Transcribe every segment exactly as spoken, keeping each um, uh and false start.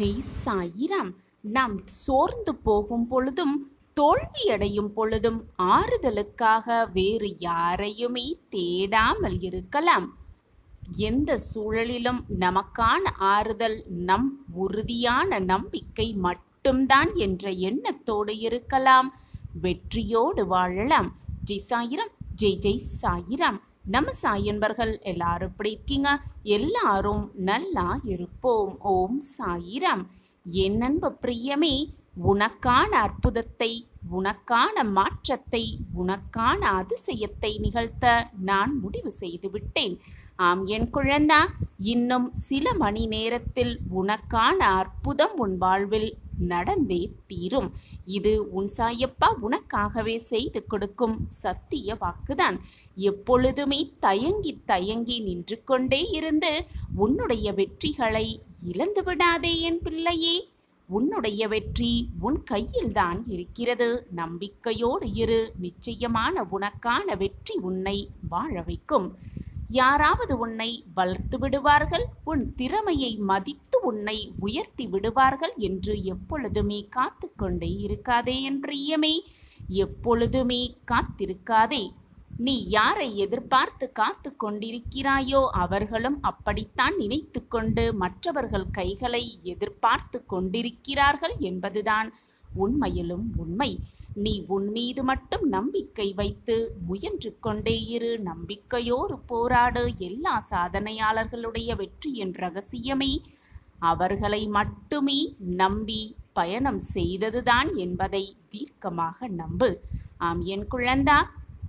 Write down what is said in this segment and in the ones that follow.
ஜெய் சாயிராம். நாம் சோர்ந்து போகும் பொழுதும் தோல்வியடையும் பொழுதும் ஆறுதலுக்காக வேறு யாரையுமே தேடாமல் இருக்கலாம். எந்த சூழலிலும் நமக்கான ஆறுதல் நம் உறுதியான நம்பிக்கை மட்டும்தான் என்ற எண்ணத்தோடு இருக்கலாம். வெற்றியோடு வாழலாம். ஜெய் சாயிராம். ஜெய் ஜெய் சாயிராம். நம்ம சாயன்பர்கள் எல்லாரும் எப்படி இருக்கீங்க? எல்லாரும் நல்லா இருப்போம். ஓம் சாயிராம். என் அன்பு பிரியமே, உனக்கான அற்புதத்தை, உனக்கான மாற்றத்தை, உனக்கான அதிசயத்தை நிகழ்த்த நான் முடிவு செய்து விட்டேன். ஆம் என் குழந்தா, இன்னும் சில மணி நேரத்தில் உனக்கான அற்புதம் உன் வாழ்வில் நடந்தே தீரும். இது உன் சாயப்பா உனக்காகவே செய்து கொடுக்கும் சத்திய வாக்குதான். எப்பொழுதுமே தயங்கி தயங்கி நின்று கொண்டே இருந்து உன்னுடைய வெற்றிகளை இழந்து விடாதே என் பிள்ளையே. உன்னுடைய வெற்றி உன் கையில்தான் இருக்கிறது. நம்பிக்கையோடு இரு. நிச்சயமான உனக்கான வெற்றி உன்னை வாழ வைக்கும். யாராவது உன்னை வளர்த்து விடுவார்கள், உன் திறமையை மதித்து உன்னை உயர்த்தி விடுவார்கள் என்று எப்பொழுதுமே காத்து கொண்டே இருக்காதே என் பிரியமே. எப்பொழுதுமே காத்திருக்காதே. நீ யாரை எதிர்பார்த்து காத்து கொண்டிருக்கிறாயோ அவர்களும் அப்படித்தான் நினைத்து கொண்டு மற்றவர்கள் கைகளை எதிர்பார்த்து கொண்டிருக்கிறார்கள் என்பதுதான் உண்மையிலும் உண்மை. நீ உன் மீது மட்டும் நம்பிக்கை வைத்து முயன்று கொண்டே இரு. நம்பிக்கையோடு போராடு. எல்லா சாதனையாளர்களுடைய வெற்றியின் ரகசியமே அவர்களை மட்டுமே நம்பி பயணம் செய்ததுதான் என்பதை தீர்க்கமாக நம்பு. ஆம் என் குழந்தா,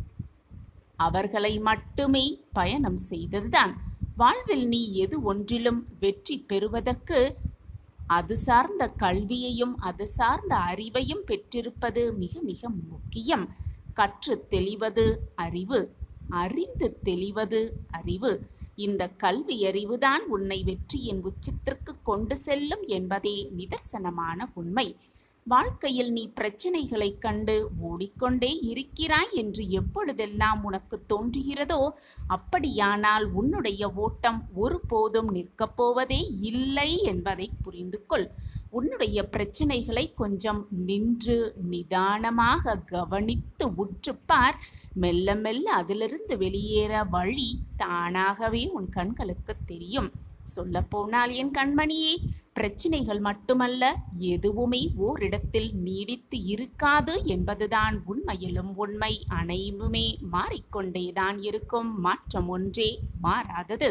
அவர்களை மட்டுமே பயணம் செய்ததுதான். வாழ்வில் நீ எது ஒன்றிலும் வெற்றி பெறுவதற்கு அது சார்ந்த கல்வியையும் அது சார்ந்த அறிவையும் பெற்றிருப்பது மிக மிக முக்கியம். கற்று தெளிவது அறிவு, அறிந்து தெளிவது அறிவு. இந்த கல்வி அறிவுதான் உன்னை வெற்றியின் உச்சத்திற்கு கொண்டு செல்லும் என்பதே நிதர்சனமான உண்மை. வாழ்க்கையில் நீ பிரச்சனைகளை கண்டு ஓடிக்கொண்டே இருக்கிறாய் என்று எப்பொழுதெல்லாம் உனக்கு தோன்றுகிறதோ அப்படியானால் உன்னுடைய ஓட்டம் ஒருபோதும் நிற்கப் போவதே இல்லை என்பதை புரிந்து கொள். உன்னுடைய பிரச்சனைகளை கொஞ்சம் நின்று நிதானமாக கவனித்து உற்றுப்பார். மெல்ல மெல்ல அதிலிருந்து வெளியேற வழி தானாகவே உன் கண்களுக்கு தெரியும். சொல்ல போனால் என் கண்மணியே, பிரச்சனைகள் மட்டுமல்ல, எதுவுமே ஓரிடத்தில் நீடித்து இருக்காது என்பதுதான் உண்மையிலும் உண்மை. அனைவுமே மாறிக்கொண்டேதான் இருக்கும். மாற்றம் ஒன்றே மாறாதது.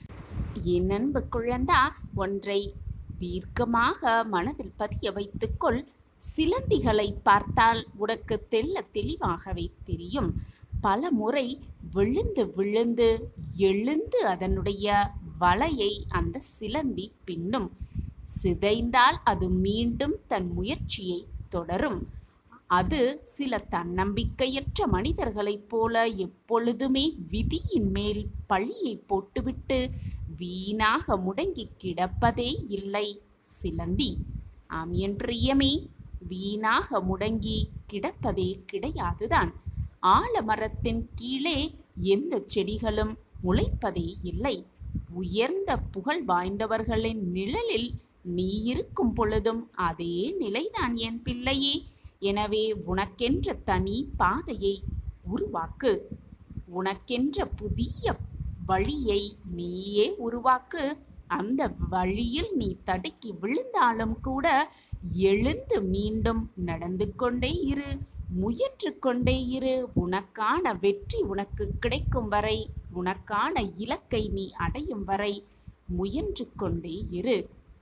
என் அன்பு குழந்தா, ஒன்றை தீர்க்கமாக மனதில் பதிய வைத்துக்கொள். சிலந்திகளை பார்த்தால் உனக்கு தெல்ல தெளிவாகவே தெரியும். பல முறை விழுந்து விழுந்து எழுந்து அதனுடைய வலையை அந்த சிலந்தி பின்னும். சிதைந்தால் அது மீண்டும் தன் முயற்சியை தொடரும். அது சில தன்னம்பிக்கையற்ற மனிதர்களைப் போல எப்பொழுதுமே விதியின் மேல் பழியை போட்டுவிட்டு வீணாக முடங்கி கிடப்பதே இல்லை சிலந்தி. ஆம் என் பிரியமே, வீணாக முடங்கி கிடப்பதே கிடையாதுதான். ஆலமரத்தின் கீழே எந்த செடிகளும் முளைப்பதே இல்லை. உயர்ந்த புகழ் வாய்ந்தவர்களின் நிழலில் நீ இருக்கும் பொழுதும் அதே நிலைதான் என் பிள்ளையே. எனவே உனக்கென்ற தனி பாதையை உருவாக்கு. உனக்கென்ற புதிய வழியை நீயே உருவாக்கு. அந்த வழியில் நீ தடுக்கி விழுந்தாலும் கூட எழுந்து மீண்டும் நடந்து கொண்டே இரு. முயன்று கொண்டே இரு. உனக்கான வெற்றி உனக்கு கிடைக்கும் வரை, உனக்கான இலக்கை நீ அடையும் வரை முயன்று கொண்டே இரு.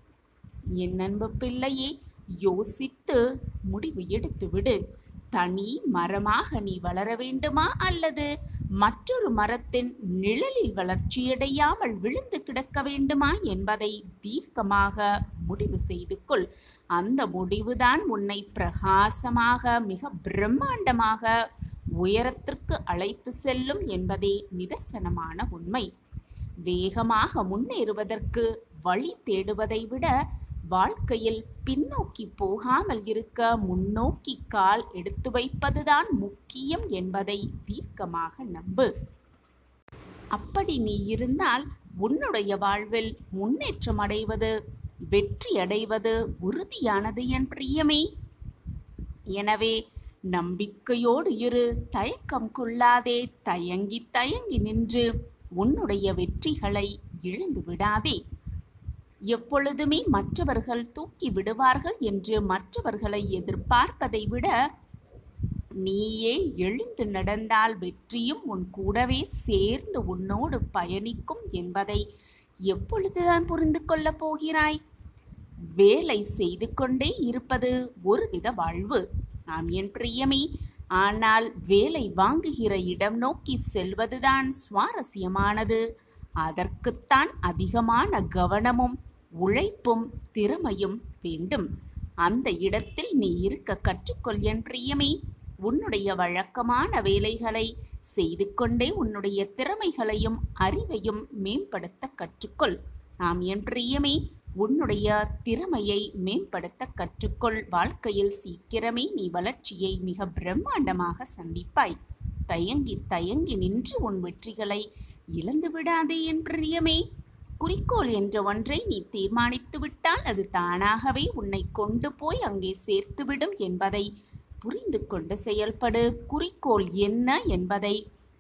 என் அன்பு பிள்ளையே, யோசித்து முடிவு எடுத்துவிடு. தனி மரமாக நீ வளர வேண்டுமா அல்லது மற்றொரு மரத்தின் நிழலில் வளர்ச்சியடையாமல் விழுந்து கிடக்க வேண்டுமா என்பதை தீர்க்கமாக முடிவு செய்து கொள். அந்த முடிவுதான் உன்னை பிரகாசமாக, மிக பிரம்மாண்டமாக உயரத்திற்கு அழைத்து செல்லும் என்பதே நிதர்சனமான உண்மை. வேகமாக முன்னேறுவதற்கு வழி தேடுவதை விட வாழ்க்கையில் பின்னோக்கி போகாமல் இருக்க முன்னோக்கி கால் எடுத்து வைப்பதுதான் முக்கியம் என்பதை தீர்க்கமாக நம்பு. அப்படி நீ இருந்தால் உன்னுடைய வாழ்வில் முன்னேற்றம் அடைவது வெற்றி அடைவது உறுதியானது என் பிரியமே. எனவே நம்பிக்கையோடு இரு, தயக்கம் கொள்ளாதே. தயங்கி தயங்கி நின்று உன்னுடைய வெற்றிகளை இழந்து விடாதே. எப்பொழுதுமே மற்றவர்கள் தூக்கி விடுவார்கள் என்று மற்றவர்களை எதிர்பார்ப்பதை விட நீயே எழுந்து நடந்தால் வெற்றியும் உன் கூடவே சேர்ந்து உன்னோடு பயணிக்கும் என்பதை எப்பொழுதுதான் புரிந்து கொள்ளப் போகிறாய்? வேலை செய்து கொண்டே இருப்பது ஒருவித வாழ்வு, ஆம் என் பிரியமே. ஆனால் வேலை வாங்குகிற இடம் நோக்கி செல்வதுதான் சுவாரஸ்யமானது. அதற்குத்தான் அதிகமான கவனமும் உழைப்பும் திறமையும் வேண்டும். அந்த இடத்தில் நீ இருக்க கற்றுக்கொள் என் பிரியமே. உன்னுடைய வழக்கமான வேலைகளை செய்து கொண்டே உன்னுடைய திறமைகளையும் அறிவையும் மேம்படுத்த கற்றுக்கொள். ஆம் என் பிரியமே, உன்னுடைய திறமையை மேம்படுத்த கற்றுக்கொள். வாழ்க்கையில் சீக்கிரமே நீ வளர்ச்சியை மிக பிரம்மாண்டமாக சந்திப்பாய். தயங்கி தயங்கி நின்று உன் வெற்றிகளை இழந்து விடாதே என் பிரியமே. குறிக்கோள் என்ற ஒன்றை நீ தீர்மானித்து விட்டால் அது தானாகவே உன்னை கொண்டு போய் அங்கே சேர்த்துவிடும் என்பதை புரிந்து கொண்டு செயல்படு. குறிக்கோள் என்ன என்பதை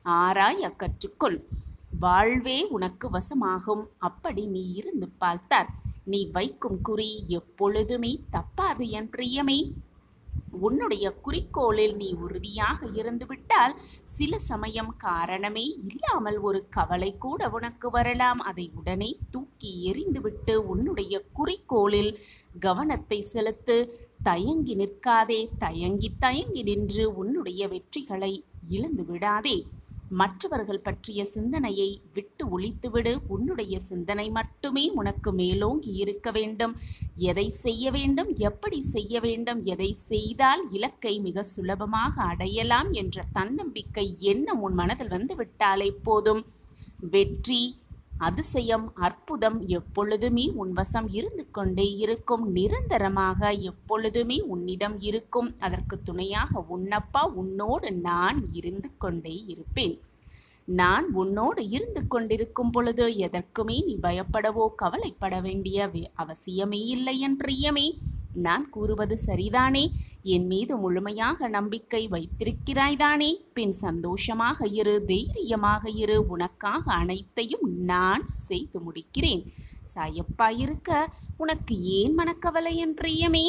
ஆராய கற்றுக்கொள். வாழ்வே உனக்கு வசமாகும். அப்படி நீ இருந்து பார்த்தால் நீ வைக்கும் குறி எப்பொழுதுமே தப்பாது என் பிரியமே. உன்னுடைய குறிக்கோளில் நீ உறுதியாக இருந்துவிட்டால் சில சமயம் காரணமே இல்லாமல் ஒரு கவலை கூட உனக்கு வரலாம். அதை உடனே தூக்கி எறிந்துவிட்டு உன்னுடைய குறிக்கோளில் கவனத்தை செலுத்து. தயங்கி நிற்காதே. தயங்கி தயங்கி நின்று உன்னுடைய வெற்றிகளை இழந்து விடாதே. மற்றவர்கள் பற்றிய சிந்தனையை விட்டு ஒழித்துவிடு. உன்னுடைய சிந்தனை மட்டுமே உனக்கு மேலோங்கி இருக்க வேண்டும். எதை செய்ய வேண்டும், எப்படி செய்ய வேண்டும், எதை செய்தால் இலக்கை மிக சுலபமாக அடையலாம் என்ற தன்னம்பிக்கை எண்ணம் உன் மனதில் வந்து விட்டாலே போதும். வெற்றி, அதிசயம், அற்புதம் எப்பொழுதுமே உன் வசம் இருந்து கொண்டே இருக்கும். நிரந்தரமாக எப்பொழுதுமே உன்னிடம் இருக்கும். அதற்கு துணையாக உன்னப்பா உன்னோடு நான் இருந்து கொண்டே இருப்பேன். நான் உன்னோடு இருந்து கொண்டிருக்கும் பொழுது எதற்குமே நீ பயப்படவோ கவலைப்பட வேண்டிய அவசியமே இல்லை என் பிரியமே. நான் கூறுவது சரிதானே? என் மீது முழுமையாக நம்பிக்கை வைத்திருக்கிறாய்தானே? பின் சந்தோஷமாக இரு, தைரியமாக இரு. உனக்காக அனைத்தையும் நான் செய்து முடிக்கிறேன். சாயப்பாயிருக்க உனக்கு ஏன் மனக்கவலை என் பிரியமே?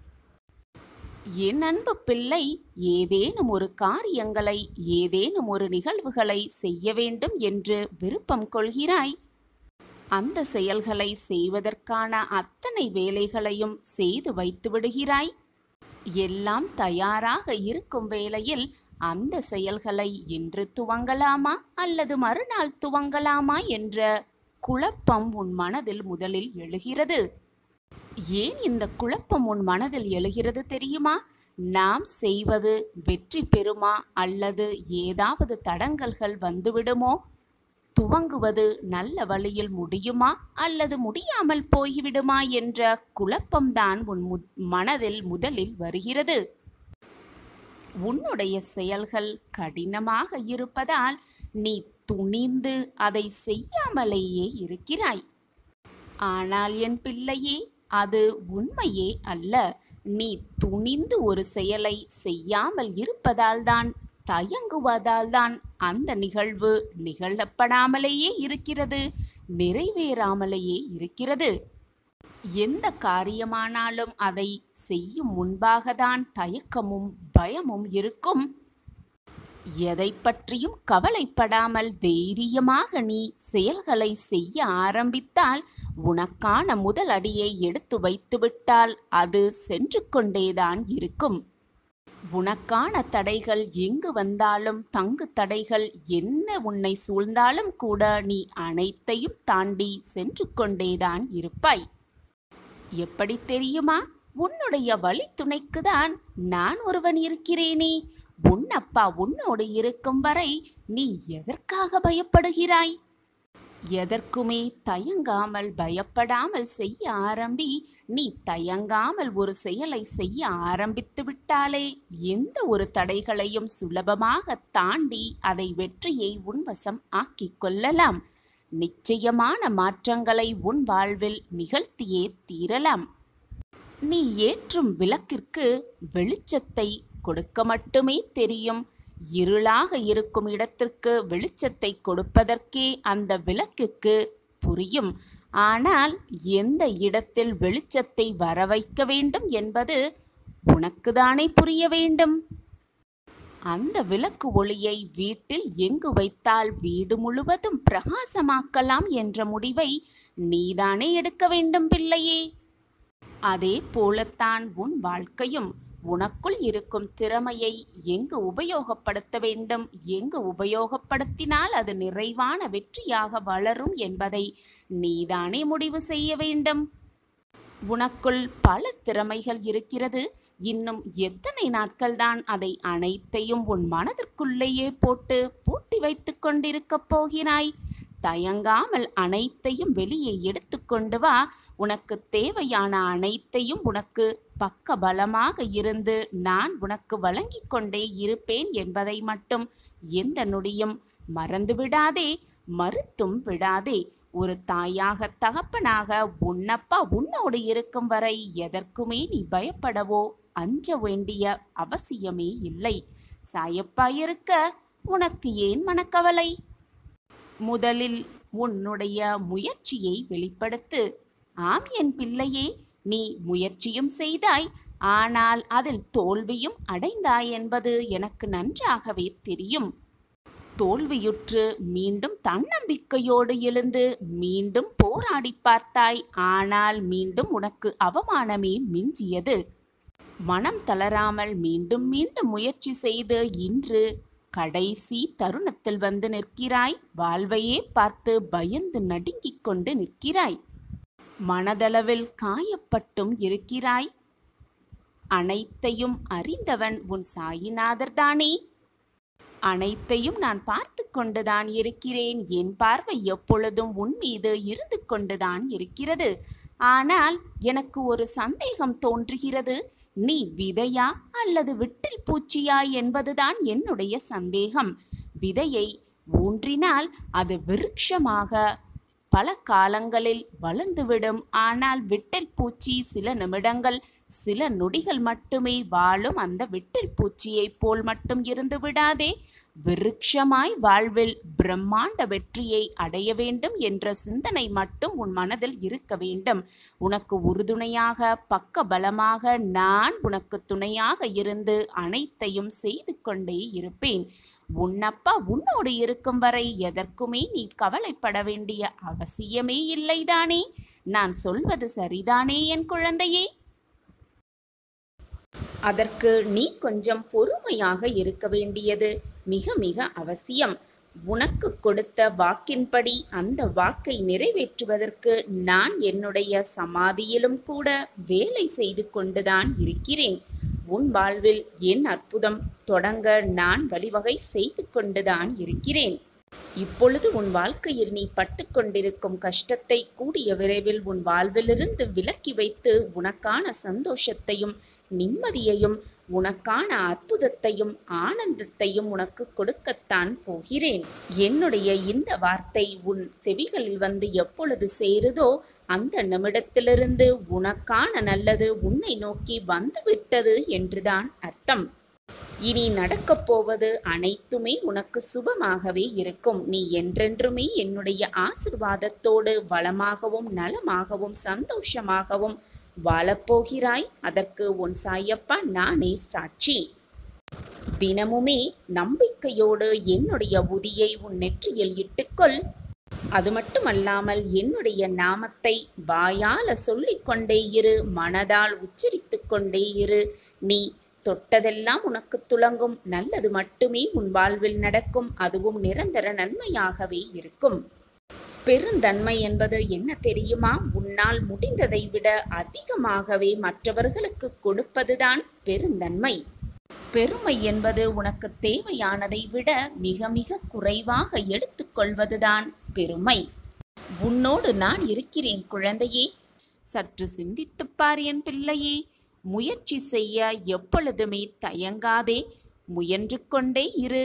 என் அன்பு பிள்ளை, ஏதேனும் ஒரு காரியங்களை ஏதேனும் ஒரு நிகழ்வுகளை செய்ய வேண்டும் என்று விருப்பம் கொள்கிறாய். அந்த செயல்களை செய்வதற்கான அத்தனை வேலைகளையும் செய்து வைத்து விடுகிறாய். எல்லாம் தயாராக இருக்கும் வேளையில் அந்த செயல்களை இன்று துவங்கலாமா அல்லது மறுநாள் துவங்கலாமா என்ற குழப்பம் உன் மனதில் முதலில் எழுகிறது. ஏன் இந்த குழப்பம் உன் மனதில் எழுகிறது தெரியுமா? நாம் செய்வது வெற்றி பெறுமா அல்லது ஏதாவது தடங்கல்கள் வந்துவிடுமோ? துவங்குவது நல்ல வழியில் முடியுமா அல்லது முடியாமல் போய்விடுமா என்ற குழப்பம்தான் உன் மு மனதில் முதலில் வருகிறது. உன்னுடைய செயல்கள் கடினமாக இருப்பதால் நீ துணிந்து அதை செய்யாமலேயே இருக்கிறாய். ஆனால் என் பிள்ளையே, அது உண்மையே அல்ல. நீ துணிந்து ஒரு செயலை செய்யாமல் இருப்பதால் தான், தயங்குவதால் தான் அந்த நிகழ்வு நிகழப்படாமலேயே இருக்கிறது, நிறைவேறாமலேயே இருக்கிறது. எந்த காரியமானாலும் அதை செய்யும் முன்பாக தான் தயக்கமும் பயமும் இருக்கும். எதை பற்றியும் கவலைப்படாமல் தைரியமாக நீ செயல்களை செய்ய ஆரம்பித்தால், உனக்கான முதல் அடியை எடுத்து வைத்துவிட்டால் அது சென்று கொண்டேதான் இருக்கும். உனக்கான தடைகள் எங்கு வந்தாலும், தங்கு தடைகள் என்ன உன்னை சூழ்ந்தாலும் கூட நீ அனைத்தையும் தாண்டி சென்று கொண்டேதான் இருப்பாய். எப்படி தெரியுமா? உன்னுடைய வழி துணைக்குதான் நான் ஒருவன் இருக்கிறேனே. உன் அப்பா உன்னோடு இருக்கும் வரை நீ எதற்காக பயப்படுகிறாய்? எதற்குமே தயங்காமல் பயப்படாமல் செய்ய ஆரம்பி. நீ தயங்காமல் ஒரு செயலை செய்ய ஆரம்பித்து விட்டாலே எந்த ஒரு தடைகளையும் சுலபமாக தாண்டி அதை வெற்றியை உன்வசம் ஆக்கிக் கொள்ளலாம். நிச்சயமான மாற்றங்களை உன் வாழ்வில் நிகழ்த்தியே தீரலாம். நீ ஏற்றும் விளக்கிற்கு வெளிச்சத்தை கொடுக்க மட்டுமே தெரியும். இருளாக இருக்கும் இடத்திற்கு வெளிச்சத்தை கொடுப்பதற்கே அந்த விளக்குக்கு புரியும். ஆனால் எந்த இடத்தில் வெளிச்சத்தை வர வைக்க வேண்டும் என்பது உனக்குதானே புரிய வேண்டும். அந்த விளக்கு ஒளியை வீட்டில் எங்கு வைத்தால் வீடு முழுவதும் பிரகாசமாக்கலாம் என்ற முடிவை நீதானே எடுக்க வேண்டும் பிள்ளையே. அதே போலத்தான் உன் வாழ்க்கையும். உனக்குள் இருக்கும் திறமையை எங்கு உபயோகப்படுத்த வேண்டும், எங்கு உபயோகப்படுத்தினால் அது நிறைவான வெற்றியாக வளரும் என்பதை நீதானே முடிவு செய்ய வேண்டும். உனக்குள் பல திறமைகள் இருக்கிறது. இன்னும் எத்தனை நாட்கள்தான் அதை அனைத்தையும் உன் மனதிற்குள்ளேயே போட்டு பூட்டி வைத்து கொண்டிருக்கப் போகிறாய்? தயங்காமல் அனைத்தையும் வெளியே எடுத்து கொண்டு வா. உனக்கு தேவையான அனைத்தையும் உனக்கு பக்க பலமாக இருந்து நான் உனக்கு வழங்கி கொண்டே இருப்பேன் என்பதை மட்டும் எந்த நொடியும் மறந்துவிடாதே, மறுத்தும் விடாதே. ஒரு தாயாக தகப்பனாக உன்னப்பா உன்னோடு இருக்கும் வரை எதற்குமே நீ பயப்படவோ அஞ்ச வேண்டிய அவசியமே இல்லை. சாயப்பா இருக்க உனக்கு ஏன் மனக்கவலை? முதலில் உன்னுடைய முயற்சியை வெளிப்படுத்து. ஆம் என் பிள்ளையே, நீ முயற்சியும் செய்தாய், ஆனால் அதில் தோல்வியும் அடைந்தாய் என்பது எனக்கு நன்றாகவே தெரியும். தோல்வியுற்று மீண்டும் தன்னம்பிக்கையோடு எழுந்து மீண்டும் போராடி பார்த்தாய். ஆனால் மீண்டும் உனக்கு அவமானமே மிஞ்சியது. மனம் தளராமல் மீண்டும் மீண்டும் முயற்சி செய்து இன்று கடைசி தருணத்தில் வந்து நிற்கிறாய். வாழ்வையே பார்த்து பயந்து நடுங்கிக் கொண்டு நிற்கிறாய். மனதளவில் காயப்பட்டும் இருக்கிறாய். அனைத்தையும் அறிந்தவன் உன் சாயிநாதர் தானே. அனைத்தையும் நான் பார்த்து கொண்டுதான் இருக்கிறேன். என் பார்வை எப்பொழுதும் உன் மீது இருந்து கொண்டுதான் இருக்கிறது. ஆனால் எனக்கு ஒரு சந்தேகம் தோன்றுகிறது. நீ விதையா அல்லது விட்டில் பூச்சியா என்பதுதான் என்னுடைய சந்தேகம். விதையை ஊன்றினால் அது விருட்சமாக பல காலங்களில் வளர்ந்துவிடும். ஆனால் விட்டில் பூச்சி சில நிமிடங்கள் சில நொடிகள் மட்டுமே வாழும். அந்த விட்டில் பூச்சியைப் போல் மட்டும் இருந்து விடாதே. விருட்சமாய் வாழ்வில் பிரம்மாண்ட வெற்றியை அடைய வேண்டும் என்ற சிந்தனை மட்டும் உன் மனதில் இருக்க வேண்டும். உனக்கு உறுதுணையாக பக்க பலமாக நான் உனக்கு துணையாக இருந்து அனைத்தையும் செய்து கொண்டே இருப்பேன். உன்னப்பா உன்னோடு இருக்கும் வரை எதற்குமே நீ கவலைப்பட வேண்டிய அவசியமே இல்லைதானே? நான் சொல்வது சரிதானே என் குழந்தையே? அதற்கு நீ கொஞ்சம் பொறுமையாக இருக்க வேண்டியது மிக மிக அவசியம். உனக்கு கொடுத்த வாக்கின்படி அந்த வாக்கை நிறைவேற்றுவதற்கு நான் என்னுடைய சமாதியிலும் கூட வேலை செய்து கொண்டுதான் இருக்கிறேன். உன் வாழ்வில் என் அற்புதம் தொடங்க நான் வழிவகை செய்து கொண்டுதான் இருக்கிறேன். இப்பொழுது உன் வாழ்க்கையில் நீ பட்டு கொண்டிருக்கும் கஷ்டத்தை கூடிய விரைவில் உன் வாழ்விலிருந்து விலக்கி வைத்து உனக்கான சந்தோஷத்தையும் நிம்மதியையும் உனக்கான அற்புதத்தையும் ஆனந்தத்தையும் உனக்கு கொடுக்கத்தான் போகிறேன். என்னுடைய இந்த வார்த்தை உன் செவிகளில் வந்து எப்பொழுது சேருதோ அந்த நிமிடத்திலிருந்து உனக்கான நல்லது உன்னை நோக்கி வந்துவிட்டது என்றுதான் அர்த்தம். இனி நடக்கப் போவது அனைத்துமே உனக்கு சுபமாகவே இருக்கும். நீ என்றென்றுமே என்னுடைய ஆசிர்வாதத்தோடு வளமாகவும் நலமாகவும் சந்தோஷமாகவும் வாழப்போகிறாய். அதற்கு உன் சாயப்பா நானே சாட்சி. தினமுமே நம்பிக்கையோடு என்னுடைய உதியை உன் நெற்றியில் இட்டுக்கொள். அது மட்டுமல்லாமல் என்னுடைய நாமத்தை வாயால சொல்லிக்கொண்டே இரு, மனதால் உச்சரித்து கொண்டே இரு. நீ தொட்டதெல்லாம் உனக்கு துலங்கும். நல்லது மட்டுமே உன் வாழ்வில் நடக்கும். அதுவும் நிரந்தர நன்மையாகவே இருக்கும். பெருந்தன்மை என்பது என்ன தெரியுமா? உன்னால் முடிந்ததை விட அதிகமாகவே மற்றவர்களுக்கு கொடுப்பதுதான் பெருந்தன்மை. பெருமை என்பது உனக்கு தேவையானதை விட மிக மிக குறைவாக எடுத்துக்கொள்வதுதான் பெருமை. உன்னோடு நான் இருக்கிறேன் குழந்தையே. சற்று சிந்தித்துப்பார் என் பிள்ளையே. முயற்சி செய்ய எப்பொழுதுமே தயங்காதே. முயன்று கொண்டே இரு.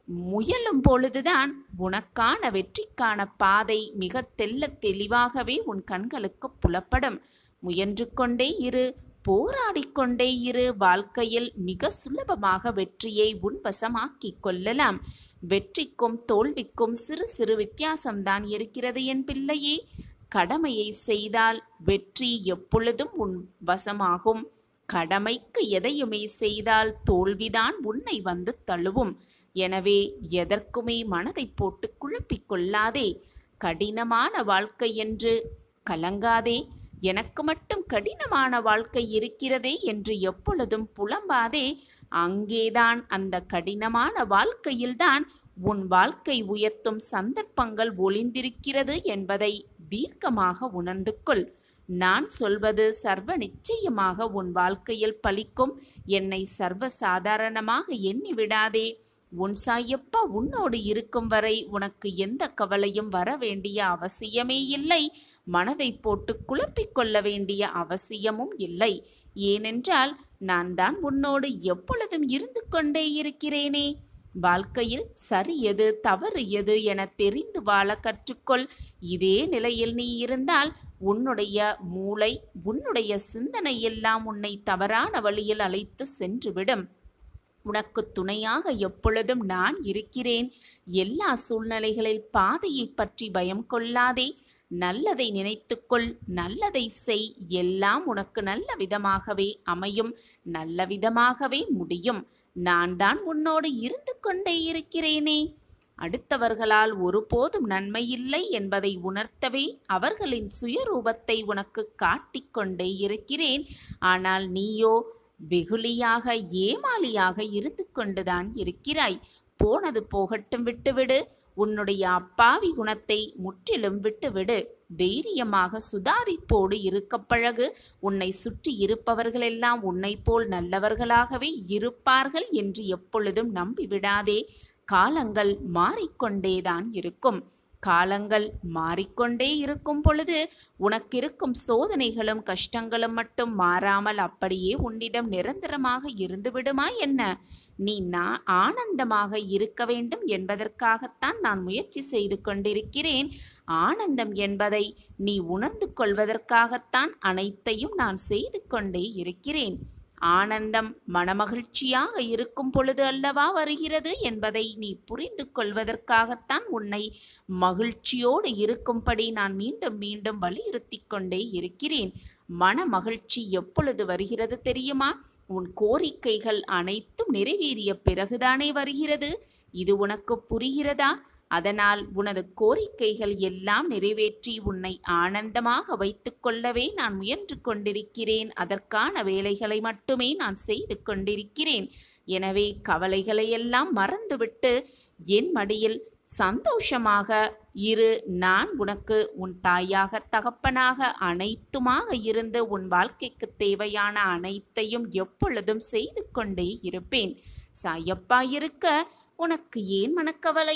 முயலும் பொழுதுதான் உனக்கான வெற்றிக்கான பாதை மிக தெள்ள தெளிவாகவே உன் கண்களுக்கு புலப்படும். முயன்று கொண்டே இரு, போராடிக்கொண்டே இரு. வாழ்க்கையில் மிக சுலபமாக வெற்றியை உன் வசமாக்கிக் கொள்ளலாம். வெற்றிக்கும் தோல்விக்கும் சிறு சிறு வித்தியாசம்தான் இருக்கிறது என் பிள்ளையே. கடமையை செய்தால் வெற்றி எப்பொழுதும் உன் வசமாகும். கடமைக்கு எதையுமே செய்தால் தோல்விதான் உன்னை வந்து தழுவும். எனவே எதற்குமே மனதை போட்டு குழப்பிக் கொள்ளாதே. கடினமான வாழ்க்கை என்று கலங்காதே. எனக்கு மட்டும் கடினமான வாழ்க்கை இருக்கிறதே என்று எப்பொழுதும் புலம்பாதே. அங்கேதான், அந்த கடினமான வாழ்க்கையில்தான் உன் வாழ்க்கை உயர்த்தும் சந்தர்ப்பங்கள் ஒளிந்திருக்கிறது என்பதை தீர்க்கமாக உணர்ந்து கொள். நான் சொல்வது சர்வ நிச்சயமாக உன் வாழ்க்கையில் பலிக்கும். என்னை சர்வ சாதாரணமாக எண்ணி விடாதே. உன் சாயப்பா உன்னோடு இருக்கும் வரை உனக்கு எந்த கவலையும் வர வேண்டிய அவசியமே இல்லை. மனதை போட்டு குழப்பிக் கொள்ள வேண்டிய அவசியமும் இல்லை. ஏனென்றால் நான் தான் உன்னோடு எப்பொழுதும் இருந்து கொண்டே இருக்கிறேனே. வாழ்க்கையில் சரி எது தவறு எது என தெரிந்து வாழ கற்றுக்கொள். இதே நிலையில் நீ இருந்தால் உன்னுடைய மூளை, உன்னுடைய சிந்தனை எல்லாம் உன்னை தவறான வழியில் அழைத்து சென்றுவிடும். உனக்கு துணையாக எப்பொழுதும் நான் இருக்கிறேன். எல்லா சூழ்நிலைகளில் பாதையை பற்றி பயம் கொள்ளாதே. நல்லதை நினைத்துக்கொள், நல்லதை செய். எல்லாம் உனக்கு நல்ல விதமாகவே அமையும், நல்ல விதமாகவே முடியும். நான் தான் உன்னோடு இருந்து கொண்டே இருக்கிறேனே. அடுத்தவர்களால் ஒருபோதும் நன்மை இல்லை என்பதை உணர்த்தவே அவர்களின் சுயரூபத்தை உனக்கு காட்டிக்கொண்டே இருக்கிறேன். ஆனால் நீயோ வெகுளியாக, ஏமாளியாக இருந்து கொண்டுதான் இருக்கிறாய். போனது போகட்டும், விட்டுவிடு. உன்னுடைய அப்பாவி குணத்தை முற்றிலும் விட்டுவிடு. தைரியமாக சுதாரிப்போடு இருக்க பழகு. உன்னை சுற்றி இருப்பவர்களெல்லாம் உன்னை போல் நல்லவர்களாகவே இருப்பார்கள் என்று எப்பொழுதும் நம்பிவிடாதே. காலங்கள் மாறிக்கொண்டேதான் இருக்கும். காலங்கள் மாறிக்கொண்டே இருக்கும் பொழுது உனக்கிருக்கும் சோதனைகளும் கஷ்டங்களும் மட்டும் மாறாமல் அப்படியே உன்னிடம் நிரந்தரமாக இருந்து விடுமா என்ன? நீ நான் ஆனந்தமாக இருக்க வேண்டும் என்பதற்காகத்தான் நான் முயற்சி செய்து கொண்டிருக்கிறேன். ஆனந்தம் என்பதை நீ உணர்ந்து கொள்வதற்காகத்தான் அனைத்தையும் நான் செய்து கொண்டே இருக்கிறேன். ஆனந்தம் மனமகிழ்ச்சியாக இருக்கும் பொழுது அல்லவா வருகிறது என்பதை நீ புரிந்து கொள்வதற்காகத்தான் உன்னை மகிழ்ச்சியோடு இருக்கும்படி நான் மீண்டும் மீண்டும் வலியுறுத்தி கொண்டே இருக்கிறேன். மன மகிழ்ச்சி எப்பொழுது வருகிறது தெரியுமா? உன் கோரிக்கைகள் அனைத்தும் நிறைவேறிய பிறகுதானே வருகிறது. இது உனக்கு புரிகிறதா? அதனால் உனது கோரிக்கைகள் எல்லாம் நிறைவேற்றி உன்னை ஆனந்தமாக வைத்து கொள்ளவே நான் முயன்று கொண்டிருக்கிறேன். அதற்கான வேலைகளை மட்டுமே நான் செய்து கொண்டிருக்கிறேன். எனவே கவலைகளை எல்லாம் மறந்துவிட்டு என் மடியில் சந்தோஷமாக இரு. நான் உனக்கு உன் தாயாக, தகப்பனாக, அனைத்துமாக இருந்து உன் வாழ்க்கைக்கு தேவையான அனைத்தையும் எப்பொழுதும் செய்து கொண்டே இருப்பேன். சாயப்பா இருக்க உனக்கு ஏன் மனக்கவலை?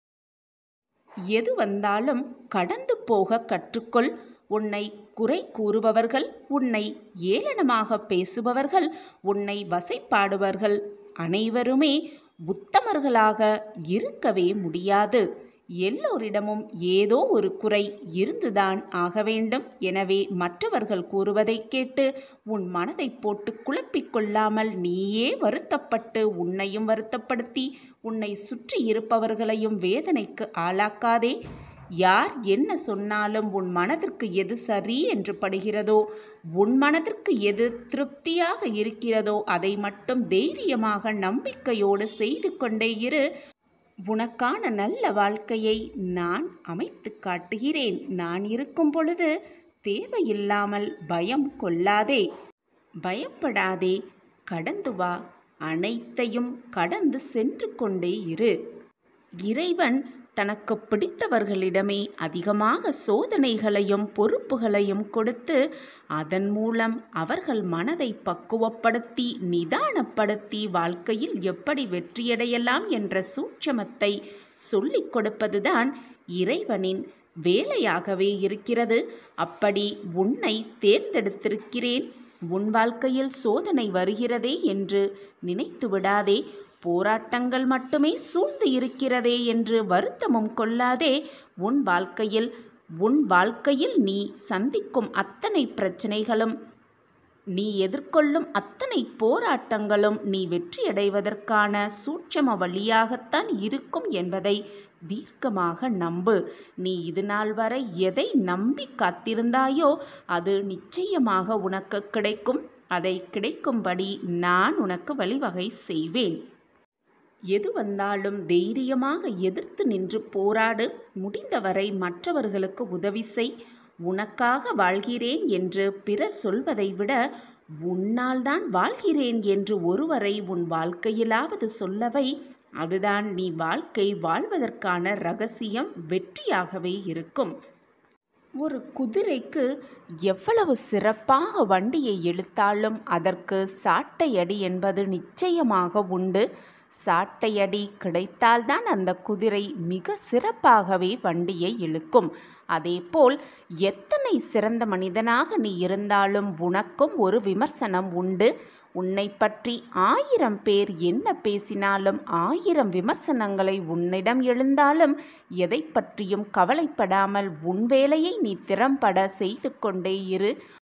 எது வந்தாலும் கடந்து போக கற்றுக்கொள். உன்னை குறை கூறுபவர்கள், உன்னை ஏளனமாக பேசுபவர்கள், உன்னை வசைப்பாடுபவர்கள் அனைவருமே உத்தமர்களாக இருக்கவே முடியாது. எல்லோரிடமும் ஏதோ ஒரு குறை இருந்துதான் ஆக வேண்டும். எனவே மற்றவர்கள் கூறுவதை கேட்டு உன் மனதை போட்டு குழப்பிக் கொள்ளாமல் நீயே வருத்தப்பட்டு உன்னையும் வருத்தப்படுத்தி உன்னை சுற்றி இருப்பவர்களையும் வேதனைக்கு ஆளாக்காதே. யார் என்ன சொன்னாலும் உன் மனதிற்கு எது சரி என்று படுகிறதோ, உன் மனதிற்கு எது திருப்தியாக இருக்கிறதோ அதை மட்டும் தைரியமாக நம்பிக்கையோடு செய்து கொண்டே இரு. உனக்கான நல்ல வாழ்க்கையை நான் அமைத்து காட்டுகிறேன். நான் இருக்கும் பொழுது தேவையில்லாமல் பயம் கொள்ளாதே, பயப்படாதே. கடந்து வா. அனைத்தையும் கடந்து சென்று கொண்டே இரு. இறைவன் தனக்கு பிடித்தவர்களிடமே அதிகமாக சோதனைகளையும் பொறுப்புகளையும் கொடுத்து அதன் மூலம் அவர்கள் மனதை பக்குவப்படுத்தி நிதானப்படுத்தி வாழ்க்கையில் எப்படி வெற்றியடையலாம் என்ற சூட்சமத்தை சொல்லிக் கொடுப்பதுதான் இறைவனின் வேலையாகவே இருக்கிறது. அப்படி உன்னை தேர்ந்தெடுத்திருக்கிறேன். உன் வாழ்க்கையில் சோதனை வருகிறதே என்று நினைத்து விடாதே. போராட்டங்கள் மட்டுமே சூழ்ந்து இருக்கிறதே என்று வருத்தமும் கொள்ளாதே. உன் வாழ்க்கையில் உன் வாழ்க்கையில் நீ சந்திக்கும் அத்தனை பிரச்சனைகளும், நீ எதிர்கொள்ளும் அத்தனை போராட்டங்களும் நீ வெற்றியடைவதற்கான சூட்சம வழியாகத்தான் இருக்கும் என்பதை தீர்க்கமாக நம்பு. நீ இதுநாள் வரை எதை நம்பி காத்திருந்தாயோ அது நிச்சயமாக உனக்கு கிடைக்கும். அதை கிடைக்கும்படி நான் உனக்கு வழிவகை செய்வேன். எது வந்தாலும் தைரியமாக எதிர்த்து நின்று போராடு. முடிந்தவரை மற்றவர்களுக்கு உதவி செய். உனக்காக வாழ்கிறேன் என்று பிறர் சொல்வதை விட உன்னால் தான் வாழ்கிறேன் என்று ஒருவரை உன் வாழ்க்கையிலாவது சொல்லவை. அதுதான் நீ வாழ்க்கை வாழ்வதற்கான ரகசியம், வெற்றியாகவே இருக்கும். ஒரு குதிரைக்கு எவ்வளவு சிறப்பாக வண்டியை இழுத்தாலும் அதற்கு சாட்டையடி என்பது நிச்சயமாக உண்டு. சாட்டையடி கிடைத்தால்தான் அந்த குதிரை மிக சிறப்பாகவே வண்டியை இழுக்கும். அதேபோல் எத்தனை சிறந்த மனிதனாக நீ இருந்தாலும் உனக்கும் ஒரு விமர்சனம் உண்டு. உன்னை பற்றி ஆயிரம் பேர் என்ன பேசினாலும், ஆயிரம் விமர்சனங்களை உன்னிடம் எழுந்தாலும் எதை பற்றியும் கவலைப்படாமல் உன் வேலையை நீ திறம்பட செய்து கொண்டே இரு.